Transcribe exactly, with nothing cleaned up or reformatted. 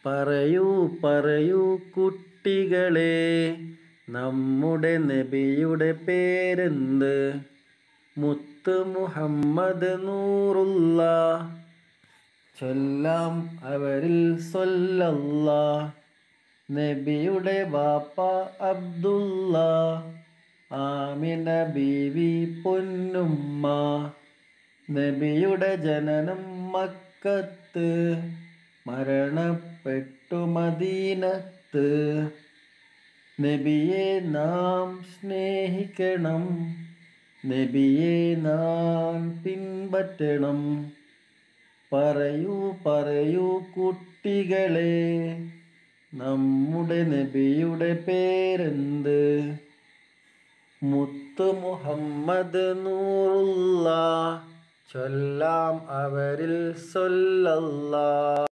പറയൂ പറയൂ കുട്ടികളെ, നമ്മുടെ നബിയുടെ പേരെന്ത്? മുത്ത് മുഹമ്മദ് നൂറുള്ള, ചൊല്ലാം അവരിൽ സ്വല്ലല്ലാ. നബിയുടെ വാപ്പ അബ്ദുള്ള, ആമിന ബീവി പൊന്നുമ്മ. നബിയുടെ ജനനം മക്കത്ത്, മരണപ്പെട്ടു മദീനത്ത്. നബിയെ നാം സ്നേഹിക്കണം, നബിയെ നാം പിൻപറ്റണം. പറയൂ പറയൂ കുട്ടികളെ, നമ്മുടെ നബിയുടെ പേരെന്ത്? മുത്ത് മുഹമ്മദ് നൂറുള്ള, ചൊല്ലാം അവരിൽ സ്വല്ലല്ലാ.